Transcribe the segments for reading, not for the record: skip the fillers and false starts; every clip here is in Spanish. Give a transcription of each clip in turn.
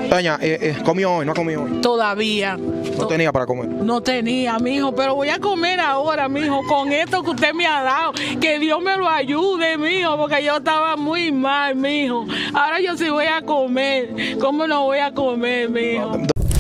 Doña, ¿comió hoy? ¿No ha comido hoy? Todavía. ¿No tenía para comer? No tenía, mijo, pero voy a comer ahora, mijo, con esto que usted me ha dado. Que Dios me lo ayude, mijo, porque yo estaba muy mal, mijo. Ahora yo sí voy a comer. ¿Cómo no voy a comer, mijo?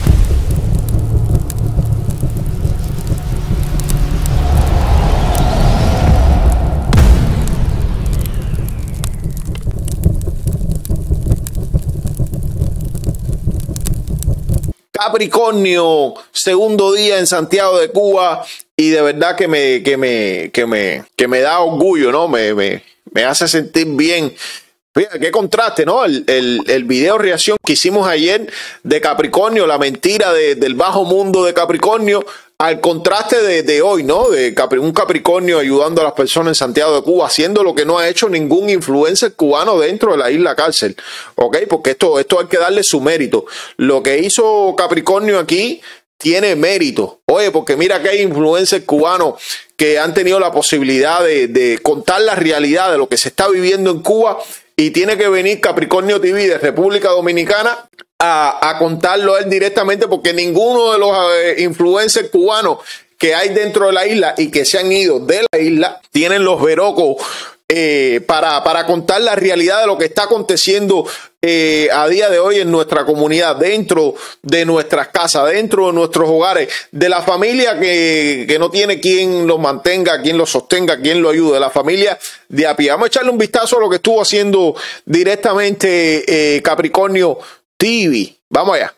Capricornio, segundo día en Santiago de Cuba, y de verdad que me da orgullo, ¿no? Me hace sentir bien. Fíjate qué contraste, ¿no? El video reacción que hicimos ayer de Capricornio, la mentira del bajo mundo de Capricornio, al contraste de hoy, ¿no? De un Capricornio ayudando a las personas en Santiago de Cuba, haciendo lo que no ha hecho ningún influencer cubano dentro de la isla cárcel, ¿ok? Porque esto hay que darle su mérito. Lo que hizo Capricornio aquí tiene mérito. Oye, porque mira que hay influencers cubanos que han tenido la posibilidad de contar la realidad de lo que se está viviendo en Cuba, y tiene que venir Capricornio TV de República Dominicana a contarlo él directamente, porque ninguno de los influencers cubanos que hay dentro de la isla y que se han ido de la isla tienen los verocos para contar la realidad de lo que está aconteciendo a día de hoy en nuestra comunidad, dentro de nuestras casas, dentro de nuestros hogares, de la familia que no tiene quien los mantenga, quien los sostenga, quien lo ayude, la familia de a pie. Vamos a echarle un vistazo a lo que estuvo haciendo directamente Capricornio TV. Vamos allá.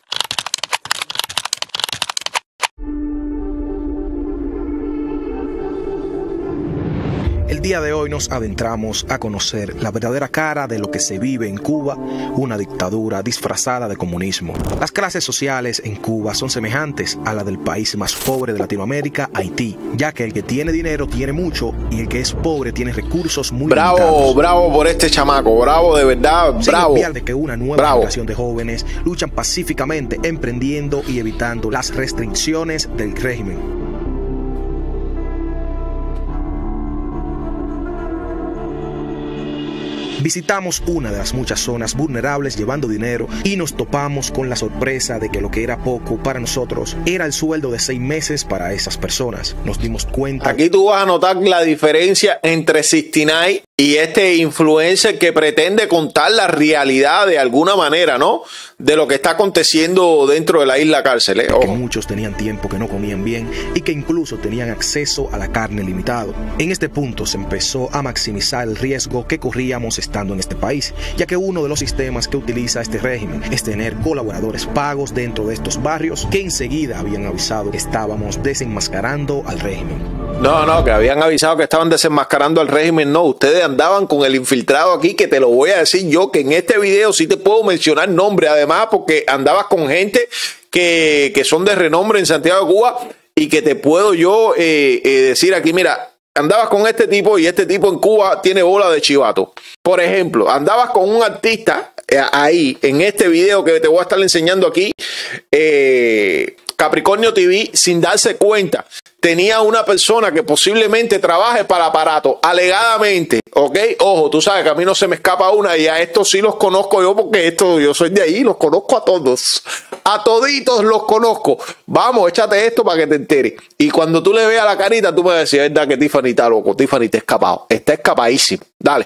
El día de hoy nos adentramos a conocer la verdadera cara de lo que se vive en Cuba, una dictadura disfrazada de comunismo. Las clases sociales en Cuba son semejantes a la del país más pobre de Latinoamérica, Haití, ya que el que tiene dinero tiene mucho y el que es pobre tiene recursos muy limitados. Bravo por este chamaco, bravo de verdad, bravo. Sin olvidar de que una nueva generación de jóvenes luchan pacíficamente, emprendiendo y evitando las restricciones del régimen. Visitamos una de las muchas zonas vulnerables llevando dinero y nos topamos con la sorpresa de que lo que era poco para nosotros era el sueldo de 6 meses para esas personas. Nos dimos cuenta. Aquí tú vas a notar la diferencia entre 69 y este influencer que pretende contar la realidad de alguna manera, ¿no? De lo que está aconteciendo dentro de la isla cárcel, ¿eh? Que muchos tenían tiempo que no comían bien y que incluso tenían acceso a la carne limitado. En este punto se empezó a maximizar el riesgo que corríamos estando en este país, ya que uno de los sistemas que utiliza este régimen es tener colaboradores pagos dentro de estos barrios que enseguida habían avisado que estábamos desenmascarando al régimen. No, que habían avisado que estaban desenmascarando al régimen. No, ustedes andaban con el infiltrado aquí, que te lo voy a decir yo, que en este video sí te puedo mencionar nombre, además, porque andabas con gente que son de renombre en Santiago de Cuba, y que te puedo yo decir aquí, mira, andabas con este tipo y este tipo en Cuba tiene bola de chivato. Por ejemplo, andabas con un artista ahí en este video que te voy a estar enseñando aquí, Capricornio TV, sin darse cuenta. Tenía una persona que posiblemente trabaje para aparato, alegadamente, ¿ok? Ojo, tú sabes que a mí no se me escapa una, y a estos sí los conozco yo, porque yo soy de ahí, los conozco a todos. A toditos los conozco. Vamos, échate esto para que te enteres. Y cuando tú le veas la carita, tú me vas a decir, es verdad que Tiffany está loco, Tiffany está escapado. Está escapadísimo. Dale.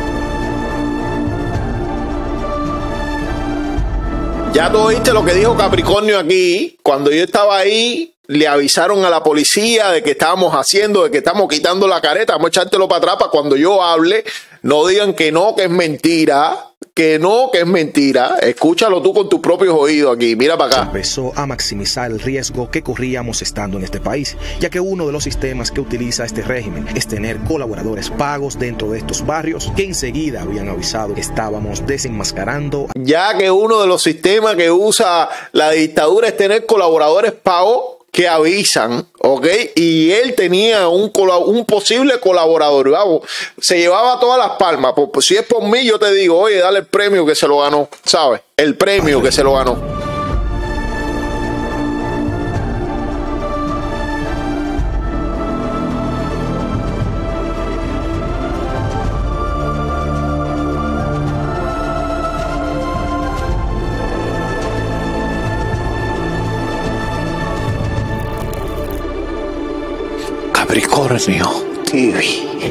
Ya tú oíste lo que dijo Capricornio aquí. Cuando yo estaba ahí, le avisaron a la policía de que estábamos haciendo, de que estamos quitando la careta. Vamos a echártelo para atrás para cuando yo hable, no digan que no, que es mentira. Que no, que es mentira. Escúchalo tú con tus propios oídos aquí. Mira para acá. Empezó a maximizar el riesgo que corríamos estando en este país, ya que uno de los sistemas que utiliza este régimen es tener colaboradores pagos dentro de estos barrios que enseguida habían avisado que estábamos desenmascarando. Ya que uno de los sistemas que usa la dictadura es tener colaboradores pagos que avisan, ¿ok? Y él tenía un posible colaborador, vamos, se llevaba todas las palmas. Si es por mí, yo te digo, oye, dale el premio que se lo ganó, ¿sabes? El premio que se lo ganó. Capricornio TV.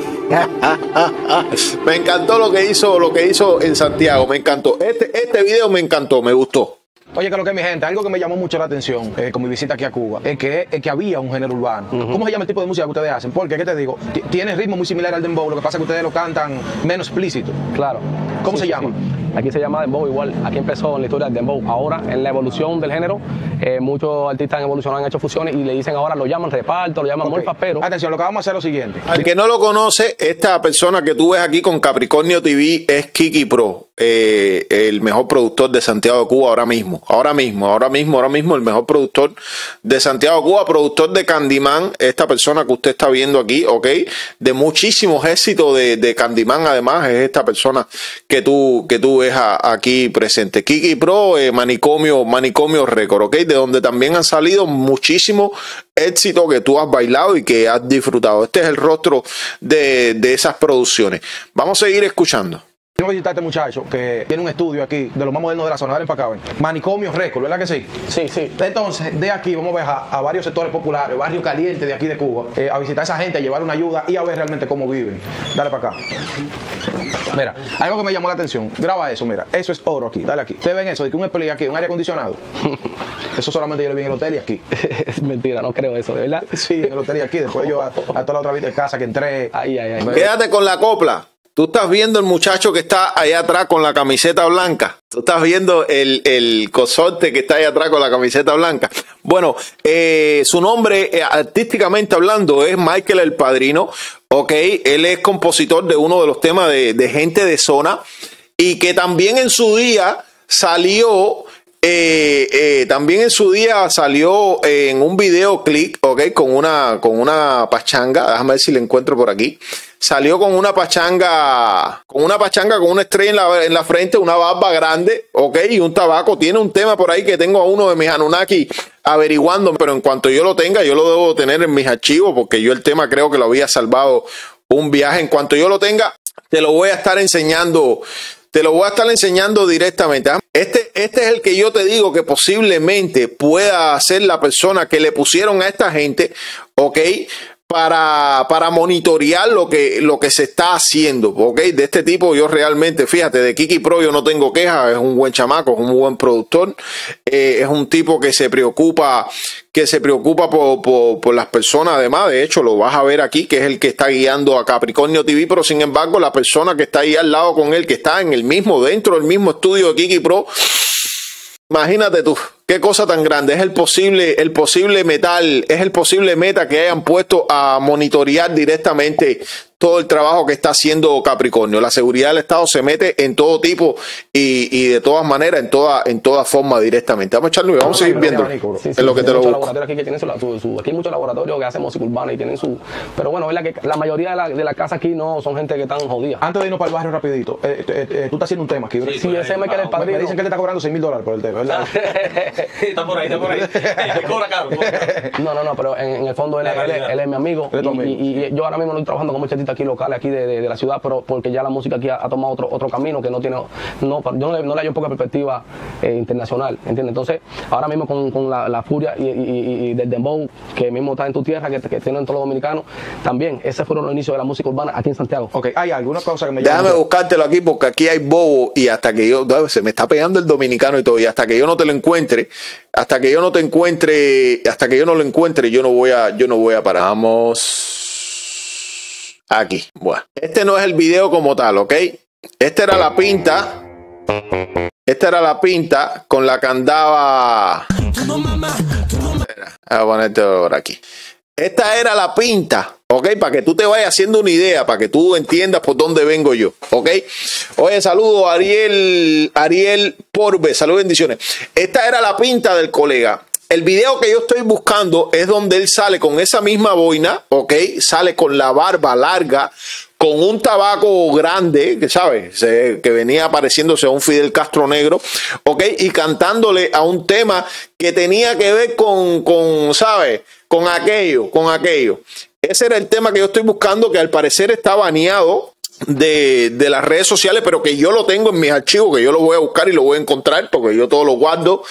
Me encantó lo que hizo en Santiago, me encantó. Este video me encantó, me gustó. Oye, que lo que mi gente, algo que me llamó mucho la atención con mi visita aquí a Cuba, es que había un género urbano. ¿Cómo se llama el tipo de música que ustedes hacen? Porque, ¿qué te digo? Tiene ritmo muy similar al dembow, lo que pasa es que ustedes lo cantan menos explícito. Claro. ¿Cómo se llama? Aquí se llama dembow igual. Aquí empezó en la historia del dembow. Ahora, en la evolución del género, muchos artistas han evolucionado, han hecho fusiones y le dicen ahora, lo llaman reparto, lo llaman morfa, pero... Atención, lo que vamos a hacer es lo siguiente. Al que no lo conoce, esta persona que tú ves aquí con Capricornio TV es Kiki Pro, el mejor productor de Santiago de Cuba ahora mismo, el mejor productor de Santiago de Cuba, productor de Candyman, esta persona que usted está viendo aquí, ok, de muchísimos éxitos de Candyman, además es esta persona que tú ves aquí presente. Kiki Pro, Manicomio Record, ok, de donde también han salido muchísimos éxitos que tú has bailado y que has disfrutado. Este es el rostro de esas producciones. Vamos a seguir escuchando. Quiero visitar a este muchacho que tiene un estudio aquí de los más modernos de la zona. Dale para acá, ven. Manicomio Record, ¿verdad que sí? Sí, sí. Entonces, de aquí vamos a viajar a varios sectores populares, barrio caliente de aquí de Cuba, a visitar a esa gente, a llevar una ayuda y a ver realmente cómo viven. Dale para acá. Mira, algo que me llamó la atención. Graba eso, mira. Eso es oro aquí. Dale aquí. ¿Ustedes ven eso? De que un split aquí, un aire acondicionado. Eso solamente yo lo vi en el hotel y aquí. Es mentira, no creo eso, ¿de verdad? Sí, en el hotel y aquí. Después yo a toda la otra vida de casa que entré. Ay. Quédate con la copla. Tú estás viendo el muchacho que está allá atrás con la camiseta blanca. Tú estás viendo el cosorte que está allá atrás con la camiseta blanca. Bueno, su nombre, artísticamente hablando, es Michael El Padrino. Ok, él es compositor de uno de los temas de Gente de Zona. Y que también en su día salió... en un videoclip, ok, con una pachanga. Déjame ver si le encuentro por aquí. Salió con una pachanga, con una estrella en la frente, una barba grande, ok, y un tabaco. Tiene un tema por ahí que tengo a uno de mis Anunnaki averiguando, pero en cuanto yo lo tenga, yo lo debo tener en mis archivos, porque yo el tema creo que lo había salvado un viaje. En cuanto yo lo tenga, te lo voy a estar enseñando. Directamente. Este es el que yo te digo que posiblemente pueda ser la persona que le pusieron a esta gente, ok, para monitorear lo que se está haciendo, ok. De este tipo yo realmente, fíjate, de Kiki Pro yo no tengo quejas. Es un buen chamaco, es un buen productor, es un tipo que se preocupa por las personas. Además, de hecho, lo vas a ver aquí, que es el que está guiando a Capricornio TV, pero sin embargo, la persona que está ahí al lado con él, que está dentro del mismo estudio de Kiki Pro, imagínate tú, qué cosa tan grande. Es el posible meta que hayan puesto a monitorear directamente todo el trabajo que está haciendo Capricornio. La seguridad del Estado se mete en todo tipo y de todas maneras, en toda forma directamente. Vamos a echarlo y vamos a seguir viendo en lo que te lo busco. Aquí hay muchos laboratorios que hacen música urbana y tienen su... Pero bueno, es que la mayoría de la casa aquí no son gente que están jodidas. Antes de irnos para el barrio rapidito, tú estás haciendo un tema aquí, ¿verdad? Sí, ese me queda el padrino. Me dicen que le está cobrando $6,000 por el tema, ¿verdad? Está por ahí. Cobra caro. No, pero en el fondo él es mi amigo. Y yo ahora mismo no estoy trabajando con muchos artistas aquí locales, aquí de la ciudad, pero porque ya la música aquí ha tomado otro camino que no tiene... yo no le hallo poca perspectiva internacional, ¿entiendes? Entonces, ahora mismo con la furia y del dembow, que mismo está en tu tierra, que tienen todos los dominicanos, también, ese fueron los inicios de la música urbana aquí en Santiago. Ok, hay alguna cosa que me llama... Déjame buscártelo aquí, porque aquí hay bobo, y hasta que se me está pegando el dominicano y todo, y hasta que yo no te lo encuentre, hasta que yo no lo encuentre, yo no voy a parar. Vamos aquí. Bueno, este no es el video como tal, ok. Esta era la pinta con la que andaba. Voy a ponerte por aquí. Esta era la pinta, ok, para que tú te vayas haciendo una idea, para que tú entiendas por dónde vengo yo, ok. Oye, saludo a Ariel Porbe, saludos, bendiciones. Esta era la pinta del colega. El video que yo estoy buscando es donde él sale con esa misma boina, ok, sale con la barba larga, con un tabaco grande, que sabes, que venía pareciéndose a un Fidel Castro negro, ok, y cantándole a un tema que tenía que ver con ¿sabes? Con aquello. Ese era el tema que yo estoy buscando, que al parecer está baneado de las redes sociales, pero que yo lo tengo en mis archivos, que yo lo voy a buscar y lo voy a encontrar, porque yo todo lo guardo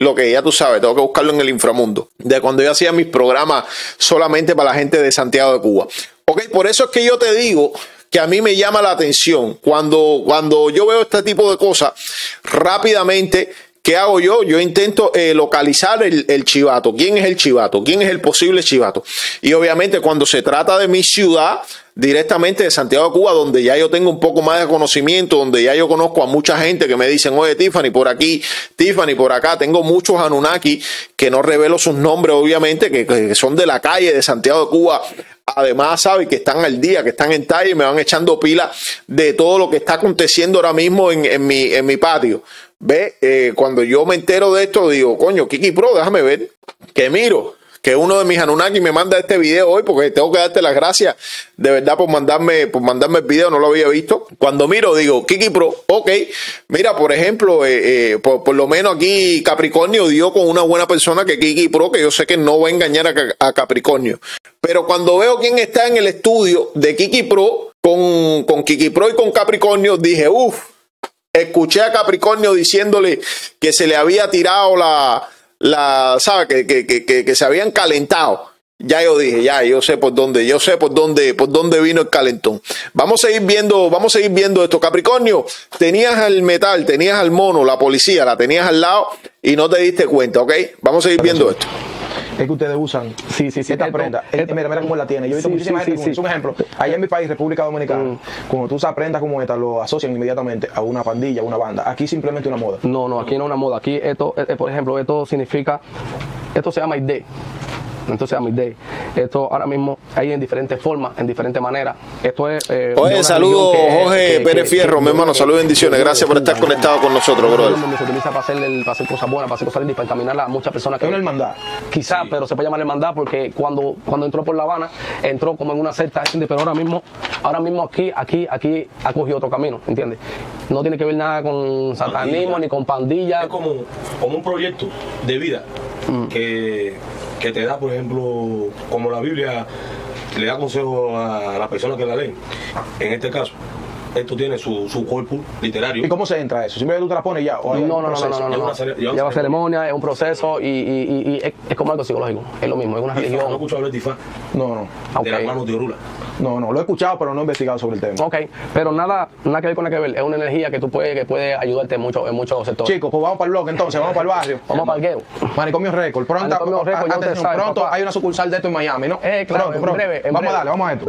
lo que ya tú sabes, tengo que buscarlo en el inframundo, de cuando yo hacía mis programas solamente para la gente de Santiago de Cuba. Ok, por eso es que yo te digo que a mí me llama la atención cuando yo veo este tipo de cosas, rápidamente, ¿qué hago yo? Yo intento localizar el chivato. ¿Quién es el chivato? ¿Quién es el posible chivato? Y obviamente cuando se trata de mi ciudad, directamente de Santiago de Cuba, donde ya yo tengo un poco más de conocimiento, donde ya yo conozco a mucha gente que me dicen, oye, Tiffany, por aquí, Tiffany, por acá. Tengo muchos Anunnaki que no revelo sus nombres, obviamente, que son de la calle de Santiago de Cuba. Además, ¿sabes? Que están al día, que están en talla y me van echando pila de todo lo que está aconteciendo ahora mismo en mi patio. ¿Ve? Cuando yo me entero de esto, digo, coño, Kiki Pro, déjame ver, que miro que uno de mis Anunnaki me manda este video hoy, porque tengo que darte las gracias de verdad por mandarme el video, no lo había visto. Cuando miro, digo, Kiki Pro, ok, mira, por ejemplo, por lo menos aquí Capricornio dio con una buena persona que Kiki Pro, que yo sé que no va a engañar a Capricornio. Pero cuando veo quién está en el estudio de Kiki Pro, con Kiki Pro y con Capricornio, dije, uff, escuché a Capricornio diciéndole que se le había tirado ¿sabes? Que se habían calentado. Ya yo dije, ya yo sé por dónde vino el calentón. Vamos a seguir viendo esto. Capricornio, tenías al metal, tenías al mono, la policía, la tenías al lado y no te diste cuenta, ¿ok? Vamos a seguir viendo esto. Es que ustedes usan esta prenda. Mira cómo la tiene. Yo he visto muchísima gente con eso. Un ejemplo, allá en mi país, República Dominicana, cuando tú usas prendas como esta, lo asocian inmediatamente a una pandilla, a una banda. Aquí simplemente una moda. No, aquí no es una moda. Aquí esto, por ejemplo, esto significa, esto se llama ID. Entonces, a mi day, esto ahora mismo hay en diferentes formas, en diferentes maneras. Esto es. Oye, saludos, Jorge Pérez Fierro, mi hermano, saludos y bendiciones. Gracias por estar conectado con nosotros, brother. Se utiliza para hacer cosas buenas, para hacer cosas lindas, para encaminarla a muchas personas. ¿Es una hermandad? Quizás, pero se puede llamar hermandad porque cuando entró por La Habana, entró como en una secta, pero ahora mismo aquí ha cogido otro camino, ¿entiendes? No tiene que ver nada con satanismo ni con pandillas. Es como un proyecto de vida que te da, por ejemplo, como la Biblia le da consejo a las personas que la leen. En este caso, esto tiene su cuerpo literario. ¿Y cómo se entra eso? ¿Simplemente tú te la pones ya? ¿O no. Lleva ceremonia, es un proceso y es como algo psicológico. Es lo mismo, es una religión. ¿No he escuchado hablar de Tifá? No. De las manos de Orula. No, lo he escuchado, pero no he investigado sobre el tema. Ok, pero nada que ver con nada que ver. Es una energía que puede ayudarte en muchos sectores. Chicos, pues vamos para el blog entonces, vamos para el barrio. Vamos para el guero. Manicomio Record. Pronto hay una sucursal de esto en Miami, ¿no? Claro, pronto. En breve. Vamos a darle, vamos a esto.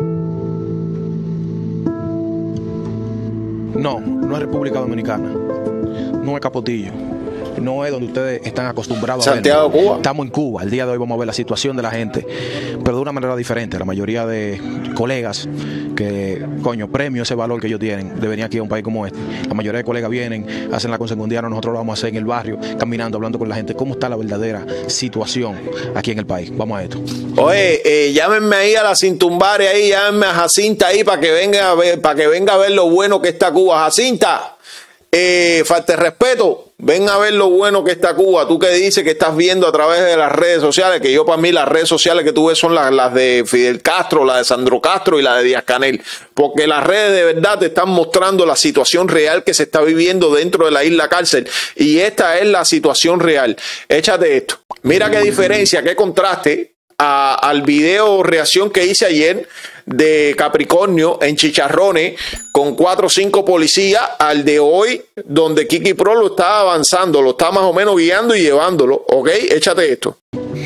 No es República Dominicana, no es Capotillo, no es donde ustedes están acostumbrados Santiago, a verlo. Cuba. Estamos en Cuba. El día de hoy vamos a ver la situación de la gente, pero de una manera diferente. La mayoría de colegas que, premio ese valor que ellos tienen de venir aquí a un país como este. La mayoría de colegas vienen, hacen la consegundiana, nosotros lo vamos a hacer en el barrio, caminando, hablando con la gente, cómo está la verdadera situación aquí en el país. Vamos a esto. Oye, llámenme ahí a la Cintumbare, ahí, llámenme a Jacinta ahí para que venga a ver lo bueno que está Cuba. Jacinta, falta de respeto, ven a ver lo bueno que está Cuba. Tú que dices que estás viendo a través de las redes sociales, que yo para mí las redes sociales que tú ves son las de Fidel Castro, la de Sandro Castro y la de Díaz Canel, porque las redes de verdad te están mostrando la situación real que se está viviendo dentro de la isla cárcel, y esta es la situación real. Échate esto, mira qué diferencia, qué contraste al video reacción que hice ayer de Capricornio en Chicharrones con 4 o 5 policías, al de hoy donde Kiki Pro lo está avanzando, lo está más o menos guiando y llevándolo. Ok, échate esto.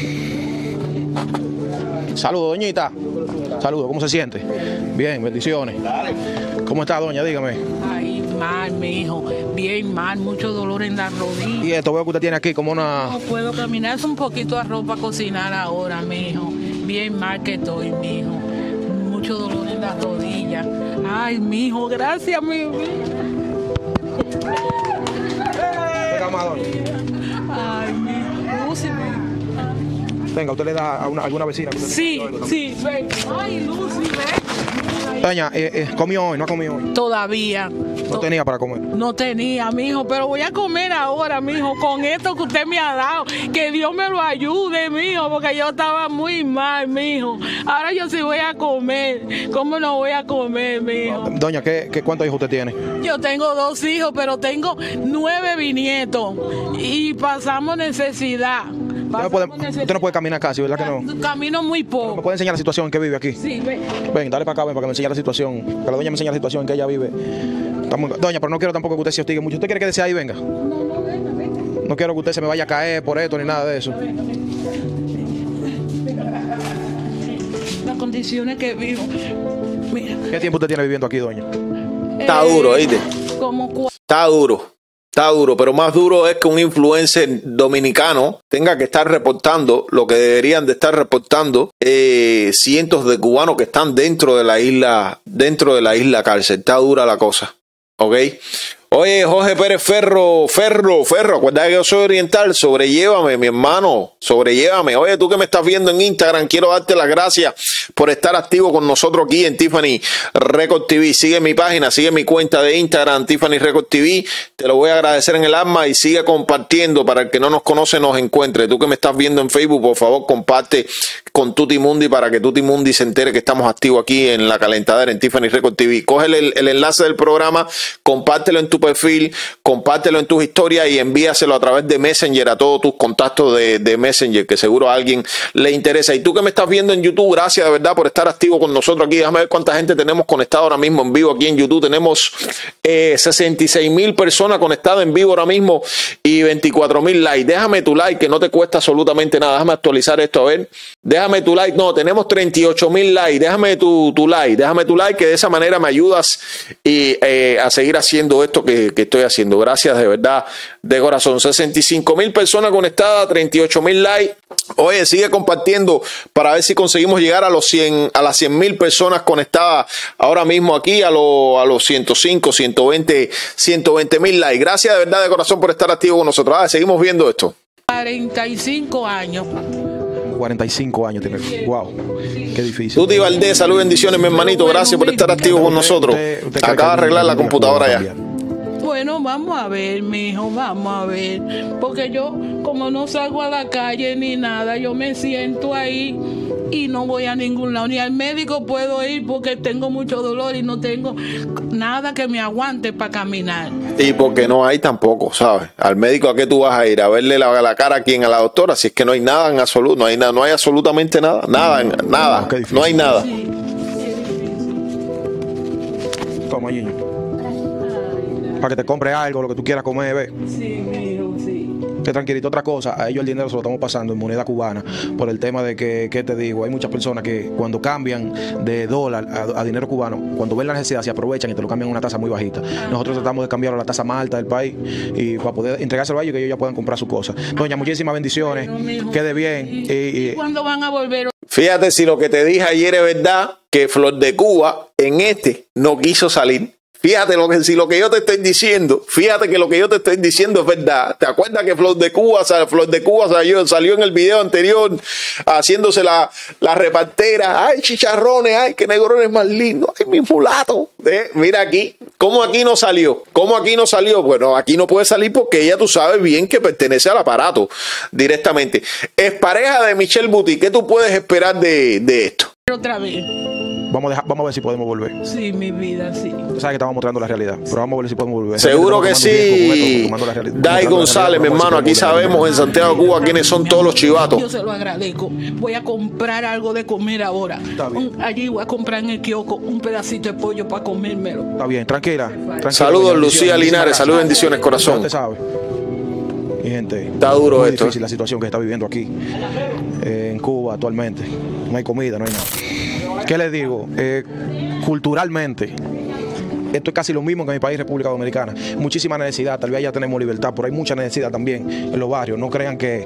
Saludos, doñita. Saludos, ¿cómo se siente? Bien, bendiciones. ¿Cómo está, doña? Dígame. Ay, mal, mijo. Bien mal, mucho dolor en las rodillas. Y esto veo que usted tiene aquí como una... No puedo caminar, es un poquito de arroz para cocinar ahora, mijo. Bien mal que estoy, mijo. Mucho dolor en las rodillas. Ay, mijo, gracias, mijo. Ay, mijo. Lucy, Venga, ¿usted le da a alguna vecina? Sí, ven. Ay, Lucy, ven. Doña, ¿comió hoy? ¿No ha comido hoy? Todavía. ¿No tenía para comer? No tenía, mijo, pero voy a comer ahora, mijo, con esto que usted me ha dado. Que Dios me lo ayude, mijo, porque yo estaba muy mal, mijo. Ahora yo sí voy a comer. ¿Cómo no voy a comer, mijo? Doña, ¿cuántos hijos usted tiene? Yo tengo 2 hijos, pero tengo 9 bisnietos y pasamos necesidad. Usted no puede caminar casi, ¿verdad que no? Camino muy poco. ¿Me puede enseñar la situación en que vive aquí? Sí, ven. Ven, dale para acá, ven, para que me enseñe la situación. Que la doña me enseñe la situación en que ella vive. Doña, pero no quiero tampoco que usted se hostigue mucho. ¿Usted quiere que desee ahí venga? No, venga. No quiero que usted se me vaya a caer por esto ni nada de eso. Las condiciones que vivo. Mira. ¿Qué tiempo usted tiene viviendo aquí, doña? Está duro, ¿oíste? Está duro, pero más duro es que un influencer dominicano tenga que estar reportando lo que deberían de estar reportando cientos de cubanos que están dentro de la isla cárcel. Está dura la cosa, ¿ok? Oye, Jorge Pérez Ferro, acuérdate que yo soy oriental, sobrellévame, mi hermano, sobrellévame. Oye, tú que me estás viendo en Instagram, quiero darte las gracias por estar activo con nosotros aquí en Tiffany Record TV. Sigue mi página, sigue mi cuenta de Instagram, Tiffany Record TV. Te lo voy a agradecer en el alma y sigue compartiendo para el que no nos conoce, nos encuentre. Tú que me estás viendo en Facebook, por favor, comparte con Tutti Mundi para que Tutti Mundi se entere que estamos activos aquí en la calentadera en Tiffany Record TV. Coge el enlace del programa, compártelo en tu perfil, compártelo en tus historias y envíaselo a través de Messenger a todos tus contactos de Messenger, que seguro a alguien le interesa. Y tú que me estás viendo en YouTube, gracias de verdad por estar activo con nosotros aquí. Déjame ver cuánta gente tenemos conectada ahora mismo en vivo aquí en YouTube. Tenemos 66,000 personas conectadas en vivo ahora mismo y 24,000 likes. Déjame tu like, que no te cuesta absolutamente nada. Déjame actualizar esto, a ver. Déjame tu like. No, tenemos 38,000 likes. Déjame tu like, que de esa manera me ayudas a seguir haciendo esto que estoy haciendo. Gracias de verdad, de corazón. 65,000 personas conectadas, 38,000 likes. Oye, sigue compartiendo para ver si conseguimos llegar a las 100,000 personas conectadas ahora mismo aquí, a los 105, 120,000 likes. Gracias de verdad, de corazón, por estar activo con nosotros. Seguimos viendo esto. 45 años. 45 años tiene. Wow, qué difícil. Tuti Valdés, salud, bendiciones, mi hermanito. Gracias por estar activo con nosotros. Acaba de arreglar la computadora ya. Bueno, vamos a ver, mijo, vamos a ver. Porque yo, como no salgo a la calle ni nada, yo me siento ahí y no voy a ningún lado. Ni al médico puedo ir porque tengo mucho dolor y no tengo nada que me aguante para caminar. Y porque no hay tampoco, ¿sabes? Al médico, ¿a qué tú vas a ir? ¿A verle la cara a quién? ¿A la doctora? Si es que no hay nada en absoluto, no hay absolutamente nada. Nada. No hay nada. Sí. Toma, Gino. Para que te compre algo, lo que tú quieras comer, ve. Sí, mijo, sí. Que tranquilito, otra cosa, a ellos el dinero se lo estamos pasando en moneda cubana por el tema de que, ¿qué te digo? Hay muchas personas que cuando cambian de dólar a dinero cubano, cuando ven la necesidad se aprovechan y te lo cambian a una tasa muy bajita. Nosotros tratamos de cambiarlo a la tasa más alta del país y para poder entregárselo a ellos y que ellos ya puedan comprar sus cosas. Doña, muchísimas bendiciones, bueno, quede bien. ¿Y cuándo van a volver? Fíjate si lo que te dije ayer es verdad, que Flor de Cuba en no quiso salir. Fíjate si lo que yo te estoy diciendo, es verdad. ¿Te acuerdas que Flor de Cuba salió en el video anterior haciéndose la repartera? Ay, chicharrones, ay, qué negrones más lindos, ay, mi mulato. Mira aquí, ¿cómo aquí no salió? Bueno, aquí no puede salir porque ella, tú sabes bien que pertenece al aparato directamente. Es pareja de Michelle Buti. ¿Qué tú puedes esperar de esto? Otra vez. Vamos a ver si podemos volver. Sí, mi vida, sí. Tú sabes que estamos mostrando la realidad, pero vamos a ver si podemos volver. Seguro que sí. Dai González, mi hermano, aquí sabemos en Santiago de Cuba quiénes son todos los chivatos. Yo se lo agradezco. Voy a comprar algo de comer ahora. Allí voy a comprar en el kiosco un pedacito de pollo para comérmelo. Está bien, tranquila. Saludos, Lucía Linares. Saludos, bendiciones, corazón. Usted sabe. Mi gente, está duro esto. Es difícil la situación que está viviendo aquí en Cuba actualmente. No hay comida, no hay nada. ¿Qué les digo? Culturalmente, esto es casi lo mismo que en mi país, República Dominicana. Muchísima necesidad, tal vez ya tenemos libertad, pero hay mucha necesidad también en los barrios. No crean que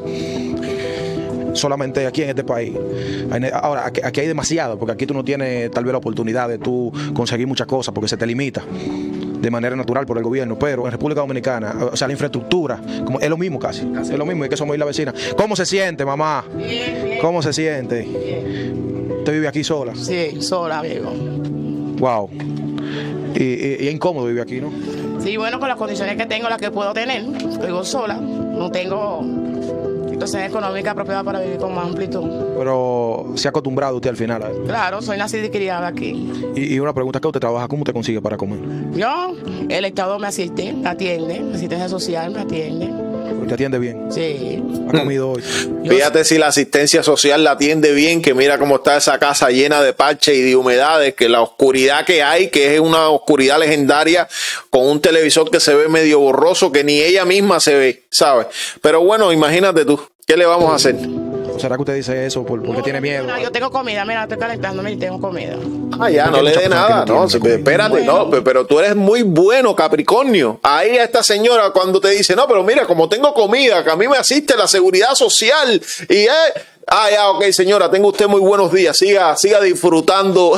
solamente aquí en este país. Ahora, aquí hay demasiado, porque aquí tú no tienes tal vez la oportunidad de tú conseguir muchas cosas, porque se te limita de manera natural por el gobierno, pero en República Dominicana, o sea, la infraestructura, es lo mismo casi, es lo mismo, y que somos isla vecina. ¿Cómo se siente, mamá? Bien. ¿Cómo se siente? Bien. ¿Usted vive aquí sola? Sí, sola vivo. Wow. Y es incómodo vivir aquí, ¿no? Sí, bueno, con las condiciones que tengo, las que puedo tener. Vivo sola, no tengo situación económica apropiada para vivir con más amplitud. Pero se ha acostumbrado usted al final a eso. Claro, soy nacida y criada aquí. Y una pregunta, ¿qué usted trabaja? ¿Cómo usted consigue para comer? Yo, el Estado me asiste, me atiende, asistencia social me atiende. ¿Te atiende bien? Sí. ¿Ha comido hoy? Fíjate si la asistencia social la atiende bien, que mira cómo está esa casa llena de parches y de humedades, que la oscuridad que hay, que es una oscuridad legendaria, con un televisor que se ve medio borroso, que ni ella misma se ve, ¿sabes? Pero bueno, imagínate tú, ¿qué le vamos a hacer? ¿Será que usted dice eso porque tiene miedo? No, yo tengo comida, mira, estoy calentándome y tengo comida. Ah, ya, no le dé nada, no, espérate, no, pero tú eres muy bueno, Capricornio. Ahí a esta señora cuando te dice, no, pero mira, como tengo comida, que a mí me asiste la seguridad social, y ya, ok, señora, tenga usted muy buenos días, siga disfrutando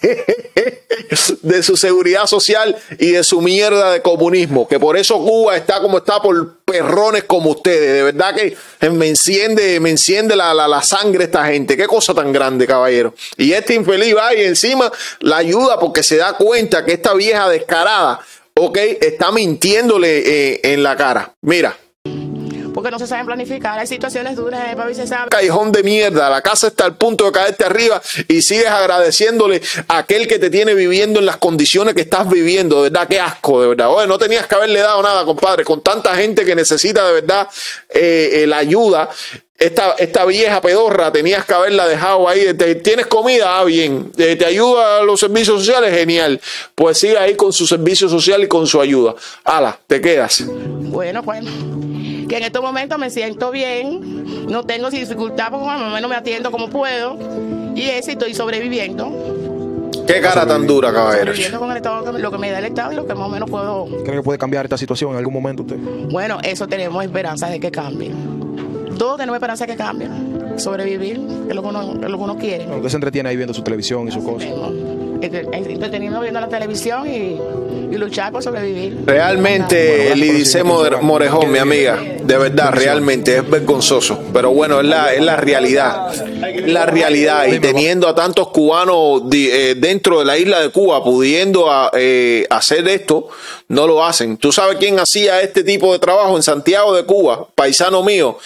de su seguridad social y de su mierda de comunismo, que por eso Cuba está como está, por perrones como ustedes. De verdad que me enciende la sangre esta gente. Qué cosa tan grande, caballero. Y este infeliz va y encima la ayuda porque se da cuenta que esta vieja descarada, ok, está mintiéndole en la cara. Mira. Porque no se saben planificar, hay situaciones duras, papi, se sabe. Callejón de mierda, la casa está al punto de caerte arriba y sigues agradeciéndole a aquel que te tiene viviendo en las condiciones que estás viviendo. De verdad, qué asco, de verdad. Oye, no tenías que haberle dado nada, compadre, con tanta gente que necesita de verdad la ayuda. Esta vieja pedorra tenías que haberla dejado ahí. ¿Tienes comida? Ah, bien. ¿Te ayuda a los servicios sociales? Genial. Pues sigue ahí con su servicio social y con su ayuda. Ala, te quedas. Bueno, que en estos momentos me siento bien, no tengo dificultad porque más o menos me atiendo como puedo y estoy sobreviviendo. Qué cara tan dura, caballero. Sobreviviendo con el Estado, lo que me da el Estado y lo que más o menos puedo. ¿Cree que puede cambiar esta situación en algún momento usted? Bueno, eso tenemos esperanza de que cambie. Todos tenemos esperanza de que cambie. Sobrevivir, es lo que uno quiere. Bueno, usted se entretiene ahí viendo su televisión y sus cosas. Entreteniendo viendo la televisión y luchar por sobrevivir. Realmente, Lidice Morejón, mi amiga, de verdad, realmente es vergonzoso. Pero bueno, es la realidad. La realidad. Y teniendo a tantos cubanos dentro de la isla de Cuba pudiendo hacer esto, no lo hacen. ¿Tú sabes quién hacía este tipo de trabajo en Santiago de Cuba? Paisano mío.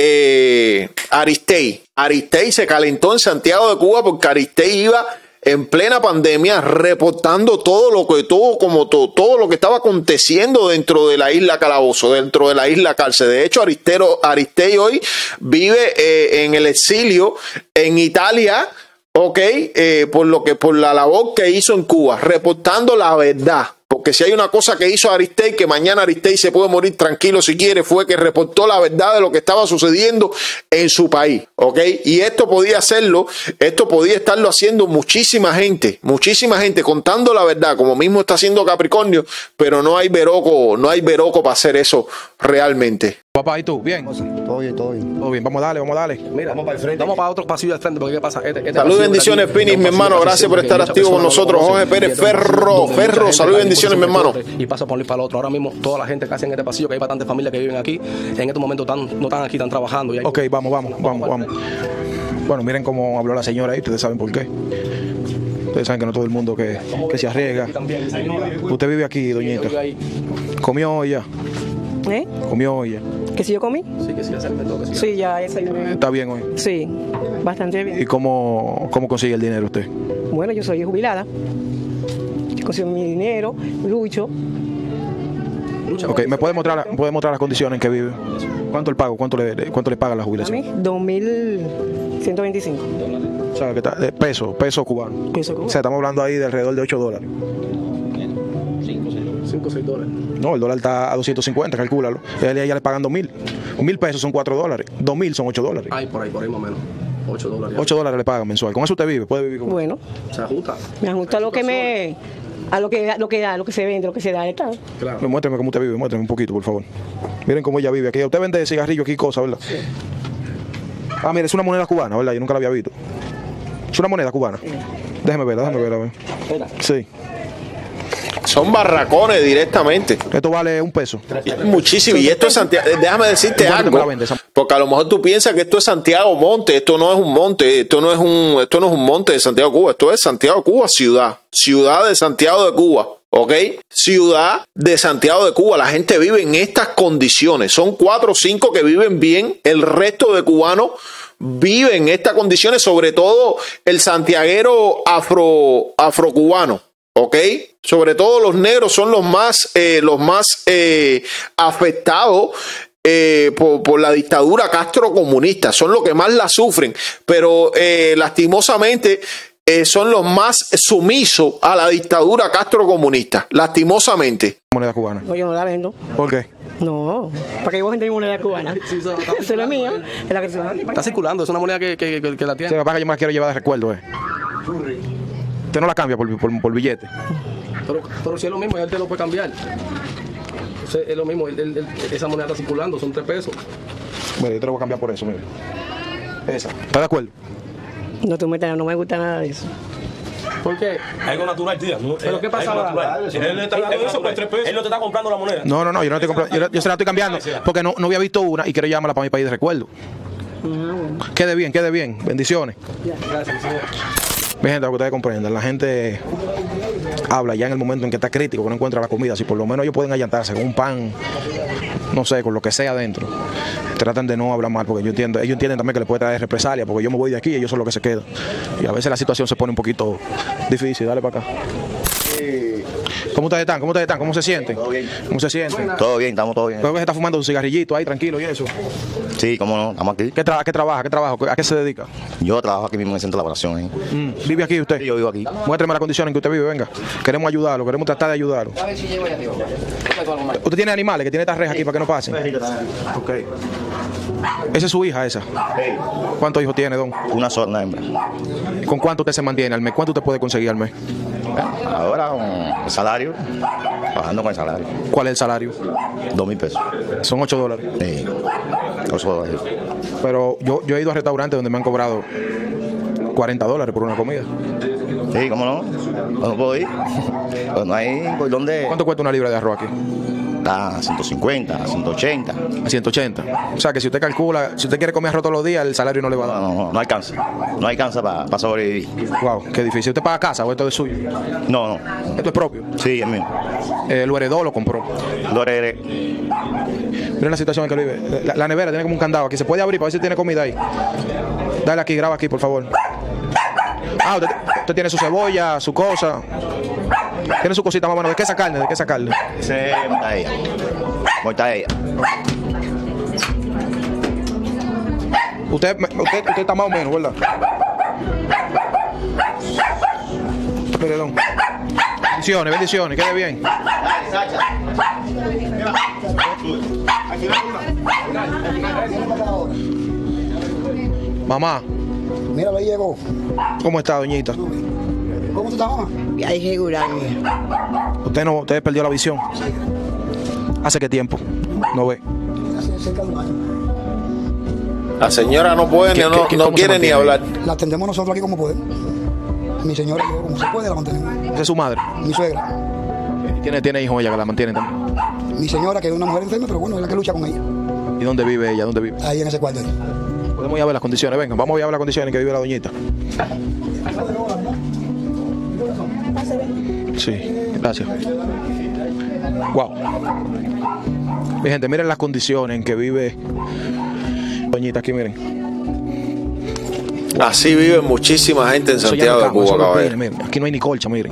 Aristey. Aristey se calentó en Santiago de Cuba porque Aristey iba en plena pandemia reportando todo lo que estaba aconteciendo dentro de la isla Calabozo, dentro de la isla cárcel. De hecho, Aristey hoy vive en el exilio en Italia, ok, por la labor que hizo en Cuba, reportando la verdad. Porque si hay una cosa que hizo Aristey, que mañana Aristey se puede morir tranquilo si quiere, fue que reportó la verdad de lo que estaba sucediendo en su país, ¿ok? Y esto podía estarlo haciendo muchísima gente contando la verdad, como mismo está haciendo Capricornio, pero no hay veroco para hacer eso realmente. Papá, ¿y tú? ¿Bien? Todo bien, todo bien. Todo bien, vamos a darle. Mira, vamos para el frente. Vamos para otro pasillo al frente, porque ¿qué pasa? Salud y bendiciones, Finis, mi hermano. Gracias por estar activo con nosotros. Jorge Pérez Ferro, salud y bendiciones, mi hermano. Y pasa por un para el otro. Ahora mismo, toda la gente casi en este pasillo, que hay bastantes familias que viven aquí, en estos momentos no están aquí, están trabajando. Ok, vamos. Bueno, miren cómo habló la señora ahí, ustedes saben por qué. Ustedes saben que no todo el mundo que se arriesga. Usted vive aquí, doñita. ¿Comió hoy ya? ¿Comió hoy ya? ¿Que si yo comí? Sí, que sí, que sí, ya desayuné. ¿Está bien hoy? Sí, bastante bien. ¿Y cómo consigue el dinero usted? Bueno, yo soy jubilada. Yo consigo mi dinero, lucho. Ok, ¿me puede mostrar las condiciones en que vive? ¿Cuánto el pago? ¿Cuánto le paga la jubilación? A mí, 2.125. O sea, que está, peso cubano. Peso cubano. O sea, estamos hablando ahí de alrededor de $8. 5 o 6 dólares. No, el dólar está a 250, calcúlalo. A ella le pagan 2.000. 1.000 pesos son $4. 2.000 son $8. Ay, por ahí más o menos. $8. $8 le pagan mensual. ¿Con eso usted vive? ¿Puede vivir con Bueno. Se ajusta. Me ajusta lo que se vende, lo que se da al Estado. Claro. Muéstrame cómo usted vive, muéstrame un poquito, por favor. Miren cómo ella vive aquí. Usted vende cigarrillos aquí, cosas, ¿verdad? Sí. Ah, mire, es una moneda cubana, ¿verdad? Yo nunca la había visto. Es una moneda cubana. Sí. Déjeme verla, a ver. Sí. Son barracones directamente. Esto vale $1. Muchísimo. Y esto es Santiago. Déjame decirte algo. Porque a lo mejor tú piensas que esto es Santiago Monte. Esto no es un monte. Esto no es un monte de Santiago de Cuba. Esto es Santiago de Cuba, ciudad. Ciudad de Santiago de Cuba. ¿ok? Ciudad de Santiago de Cuba. La gente vive en estas condiciones. Son 4 o 5 que viven bien. El resto de cubanos viven en estas condiciones, sobre todo el santiaguero afrocubano. ¿Ok? Sobre todo los negros son los más afectados por la dictadura castrocomunista. Son los que más la sufren. Pero lastimosamente son los más sumisos a la dictadura castrocomunista. Lastimosamente. Moneda cubana. No, yo no la vendo. ¿Por qué? No, ¿para qué vos vendés moneda cubana? Eso es lo mío. Es la que se está circulando, es una moneda que la tiene. Sí, papá, que yo me la quiero llevar de recuerdo, Usted no la cambia por billete. Pero si es lo mismo, él te lo puede cambiar. Es lo mismo, esa moneda está circulando, son 3 pesos. Bueno, yo te lo voy a cambiar por eso, mire. Esa. ¿Estás de acuerdo? No me gusta nada de eso. ¿Por qué? Algo natural, tía. ¿Pero qué pasa? Él le está dando eso por 3 pesos. Él no te está comprando la moneda. No, yo no estoy comprando. Yo se la estoy cambiando porque no había visto una y quiero llevármela para mi país de recuerdo. Quede bien. Bendiciones. Gracias, señor. Mi gente, para que ustedes comprendan, la gente habla ya en el momento en que está crítico, que no encuentra la comida. Si por lo menos ellos pueden allantarse con un pan, no sé, con lo que sea adentro, tratan de no hablar mal, porque ellos entienden también que le puede traer represalia, porque yo me voy de aquí y ellos son los que se quedan. Y a veces la situación se pone un poquito difícil. Dale para acá. ¿Cómo ustedes están? ¿Cómo se sienten? Todo bien. ¿Cómo se sienten? Todo bien, estamos todos bien. Creo que se está fumando un cigarrillito ahí, tranquilo y eso. Sí, cómo no, estamos aquí. ¿Qué trabaja? ¿A qué se dedica? Yo trabajo aquí mismo en el centro de elaboración. ¿Vive aquí usted? Sí, yo vivo aquí. Muéstrame la condición en que usted vive, venga. Queremos ayudarlo, queremos tratar de ayudarlo. ¿Usted tiene animales que tiene estas rejas aquí para que no pasen? Ok. ¿Esa es su hija, esa? Sí. ¿Cuántos hijos tiene, don? Una sola hembra. ¿Con cuánto usted se mantiene al mes? ¿Cuánto usted puede conseguir al mes? Ahora con el salario, trabajando con el salario. ¿Cuál es el salario? 2.000 pesos. Son $8. Sí. $8. Pero yo he ido a restaurantes donde me han cobrado $40 por una comida. Sí, cómo no. No puedo ir. Pues no hay por dónde. ¿Cuánto cuesta una libra de arroz aquí? Está a 150, a 180. A 180. O sea que si usted calcula, si usted quiere comer arroz todos los días, el salario no le va a dar. No alcanza. No alcanza para sobrevivir. Wow, qué difícil. ¿Usted paga casa o esto es suyo? No. ¿Esto es propio? Sí, es mío. ¿Lo heredó o lo compró? Lo heredé. Miren la situación en que vive. La nevera tiene como un candado aquí. ¿Se puede abrir para ver si tiene comida ahí? Dale aquí, graba aquí, por favor. Usted tiene su cebolla, su cosa. Tiene su cosita más o menos. ¿De qué esa carne? Ese es mortadella. Mortadella. Usted está más o menos, ¿verdad? Perdón. Bendiciones, quede bien. Mamá. Mira, le llegó. ¿Cómo está, doñita? ¿Cómo tú estás, mamá? Hay seguridad. Usted perdió la visión. ¿Hace qué tiempo? No ve. Hace cerca de un año. La señora no puede, no quiere ni hablar. La atendemos nosotros aquí como podemos. Mi señora, como se puede, la mantenemos. ¿Esa es su madre? Mi suegra. ¿Tiene hijos ella que la mantiene también? Mi señora, que es una mujer enferma, pero bueno, es la que lucha con ella. ¿Y dónde vive ella? Ahí en ese cuarto. Podemos ir a ver las condiciones. Venga, vamos a ir a ver las condiciones en que vive la doñita. Sí, gracias. Wow. Mi gente, miren las condiciones en que vive doñita aquí, miren. Así vive muchísima gente en Santiago de Cuba, caballero. Miren, aquí no hay ni colcha, miren.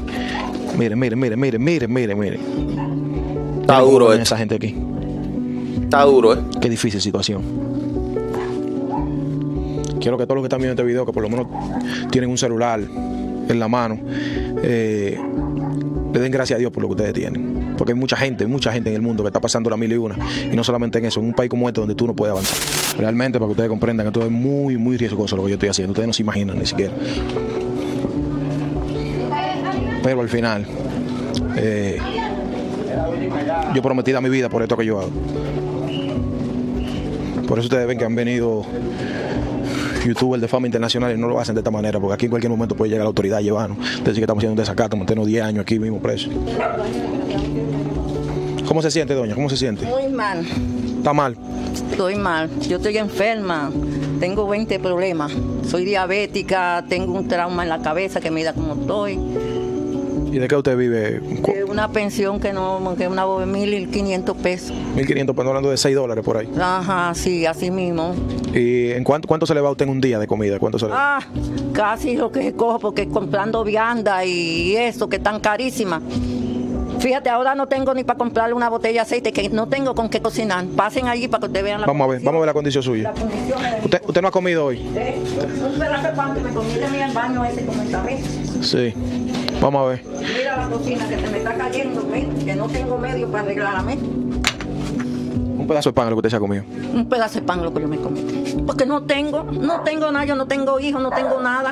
Miren. Está duro esto. Esa gente aquí. Está duro, Qué difícil situación. Quiero que todos los que están viendo este video, que por lo menos tienen un celular en la mano, le den gracias a Dios por lo que ustedes tienen. Porque hay mucha gente en el mundo que está pasando la 1000 y una. Y no solamente en eso, en un país como este donde tú no puedes avanzar. Realmente, para que ustedes comprendan que todo es muy, muy riesgoso lo que yo estoy haciendo. Ustedes no se imaginan ni siquiera. Pero al final, yo prometí dar mi vida por esto que yo hago. Por eso ustedes ven que han venido youtubers de fama internacional y no lo hacen de esta manera, porque aquí en cualquier momento puede llegar la autoridad a llevarnos, decir que estamos haciendo un desacato, mantenernos 10 años aquí mismo presos. ¿Cómo se siente, doña? ¿Cómo se siente? Muy mal. ¿Está mal? Estoy mal. Yo estoy enferma. Tengo 20 problemas. Soy diabética, tengo un trauma en la cabeza que me da como estoy. ¿Y de qué usted vive? De una pensión que no, que una 1.500 pesos. 1.500, pues no hablando de $6 por ahí. Ajá, sí, así mismo. ¿Y en cuánto se le va a usted en un día de comida? ¿Cuánto se le va? Casi lo que cojo, porque comprando vianda y eso, que están carísimas. Fíjate, ahora no tengo ni para comprarle una botella de aceite, que no tengo con qué cocinar. Pasen allí para que ustedes vean la condición. Vamos a ver la condición suya. ¿Usted no ha comido hoy? Un pedazo de pan que me comí de mi baño ese como esta vez. Sí. Vamos a ver. Mira la cocina que se me está cayendo, que no tengo medio para arreglarme. Un pedazo de pan lo que usted se ha comido. Un pedazo de pan lo que yo me comí. Porque no tengo nada, yo no tengo hijos, no tengo nada.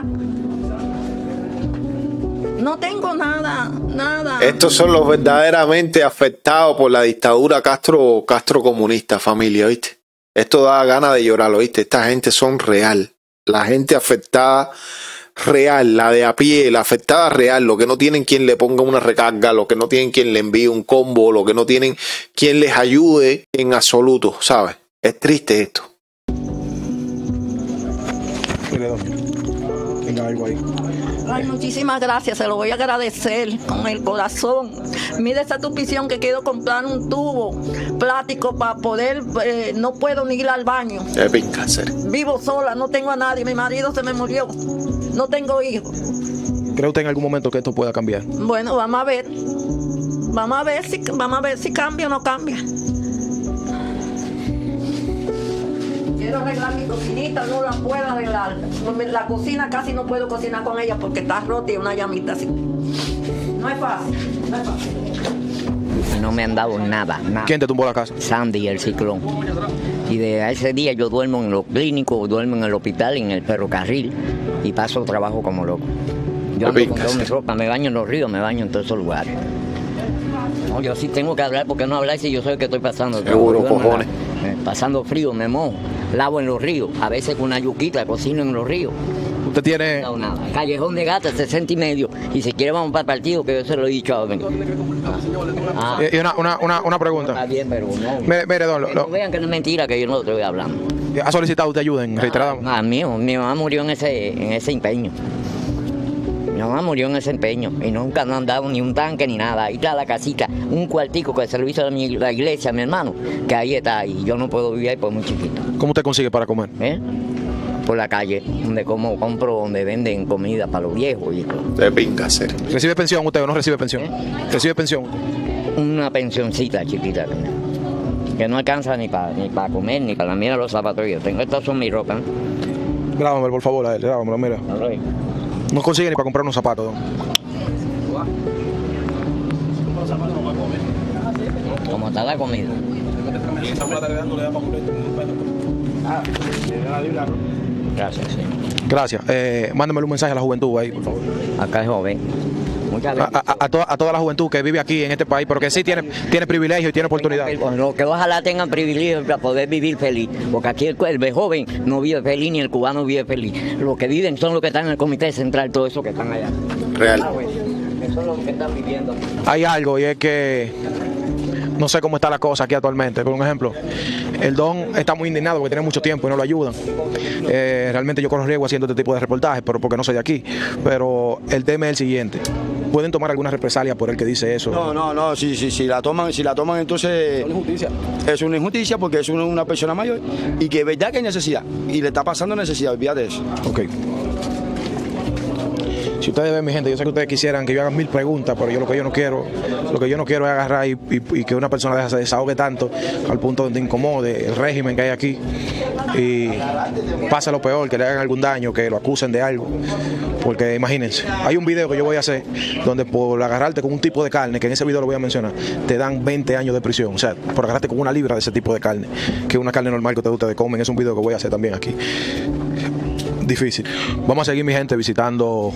No tengo nada. Estos son los verdaderamente afectados por la dictadura Castro comunista, familia, ¿oíste? Esto da ganas de llorar, ¿oíste? Esta gente son real. La gente afectada real, la de a pie, la afectada real, lo que no tienen quien le ponga una recarga, lo que no tienen quien le envíe un combo, lo que no tienen quien les ayude en absoluto, ¿sabes? Es triste esto. Tenga algo ahí. Ay, muchísimas gracias, se lo voy a agradecer con el corazón. Mire esa tupición que quiero comprar un tubo plástico para poder, no puedo ni ir al baño. Es bien cáncer. Vivo sola, no tengo a nadie, mi marido se me murió, no tengo hijos. ¿Cree usted en algún momento que esto pueda cambiar? Bueno, vamos a ver si cambia o no cambia. Quiero arreglar mi cocinita, no la puedo arreglar. La cocina casi no puedo cocinar con ella porque está rota y una llamita así. No es fácil. No me han dado nada. ¿Quién te tumbó la casa? Sandy, el ciclón. Y de ese día yo duermo en los clínicos, duermo en el hospital, en el ferrocarril y paso trabajo como loco. Yo ando con toda mi ropa, me baño en los ríos, me baño en todos esos lugares. No, yo sí tengo que hablar, porque no hablar si yo sé lo que estoy pasando. Seguro, cojones. Pasando frío, me mojo, lavo en los ríos, a veces con una yuquita cocino en los ríos. ¿Usted tiene...? No, nada. Callejón de Gata, 60 y medio. Y si quiere vamos para el partido, que yo se lo he dicho a Y una pregunta. Está bien, pero no. Mire, don, no vean que no es mentira, que yo no estoy hablando. ¿Ha solicitado usted ayuda en reiterada? Mi mamá murió en ese empeño. Mi mamá murió en ese empeño y nunca nos han dado ni un tanque ni nada. Ahí está la casita, un cuartico que se lo hizo la iglesia, mi hermano, que ahí está, y yo no puedo vivir ahí por muy chiquito. ¿Cómo usted consigue para comer? Por la calle, compro, donde venden comida para los viejos y todo. De pinga, ser. ¿Recibe pensión usted o no recibe pensión? ¿Recibe pensión? Una pensioncita chiquita, que no alcanza ni para comer, ni para mirar los zapatos que yo tengo. Estas son mis ropas. Grábamelo, por favor, a él, grábamelo, mira. No consigue ni para comprar unos zapatos, don. ¿Cómo está la comida? Gracias, sí. Gracias. Mándamele un mensaje a la juventud ahí, por favor. Acá es joven. A toda la juventud que vive aquí en este país, pero que sí tiene privilegio y tiene oportunidad. Que ojalá tengan privilegio para poder vivir feliz, porque aquí el joven no vive feliz ni el cubano vive feliz. Los que viven son los que están en el comité central, todo eso que están allá. Real. Eso es lo que están viviendo. Hay algo, y es que no sé cómo está la cosa aquí actualmente. Por un ejemplo, el don está muy indignado porque tiene mucho tiempo y no lo ayudan. Realmente yo corro riesgo haciendo este tipo de reportajes, pero porque no soy de aquí. Pero el tema es el siguiente. ¿Pueden tomar alguna represalia por el que dice eso? No, si la toman entonces... Es una injusticia. Es una injusticia porque es una persona mayor y que es verdad que hay necesidad. Y le está pasando necesidad, olvídate de eso. Ok. Si ustedes ven, mi gente, yo sé que ustedes quisieran que yo haga 1000 preguntas, pero lo que yo no quiero es agarrar y que una persona se desahogue tanto al punto donde incomode el régimen que hay aquí y pase lo peor, que le hagan algún daño, que lo acusen de algo. Porque imagínense, hay un video que yo voy a hacer donde por agarrarte con un tipo de carne, que en ese video lo voy a mencionar, te dan 20 años de prisión. O sea, por agarrarte con una libra de ese tipo de carne, que es una carne normal que ustedes comen. Es un video que voy a hacer también aquí. Difícil. Vamos a seguir, mi gente, visitando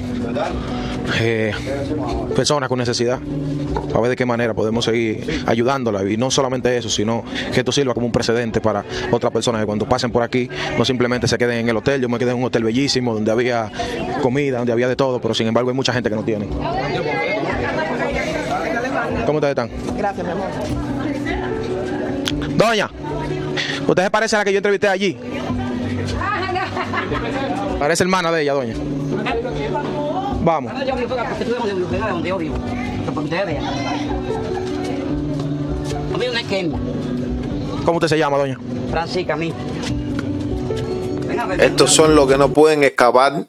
personas con necesidad, a ver de qué manera podemos seguir ayudándola, y no solamente eso, sino que esto sirva como un precedente para otras personas que cuando pasen por aquí no simplemente se queden en el hotel. Yo me quedé en un hotel bellísimo donde había comida, donde había de todo, pero sin embargo hay mucha gente que no tiene. ¿Cómo ustedes están? Gracias, mi amor. Doña, ¿usted se parece a la que yo entrevisté allí? Parece hermana de ella, doña. Vamos. Donde yo vivo. Para que ustedes vean. A mí una esquema. ¿Cómo usted se llama, doña? Francisca, a mí. Estos son los que no pueden escapar,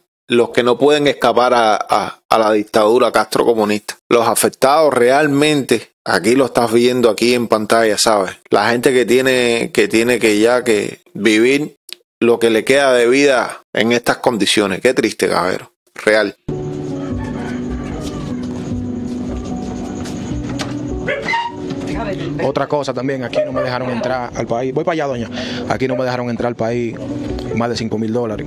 a la dictadura castrocomunista. Los afectados realmente, aquí lo estás viendo aquí en pantalla, ¿sabes? La gente que tiene que vivir lo que le queda de vida en estas condiciones. Qué triste, cabrero. Real. Otra cosa también, aquí no me dejaron entrar al país. Voy para allá, doña. Aquí no me dejaron entrar al país más de $5,000.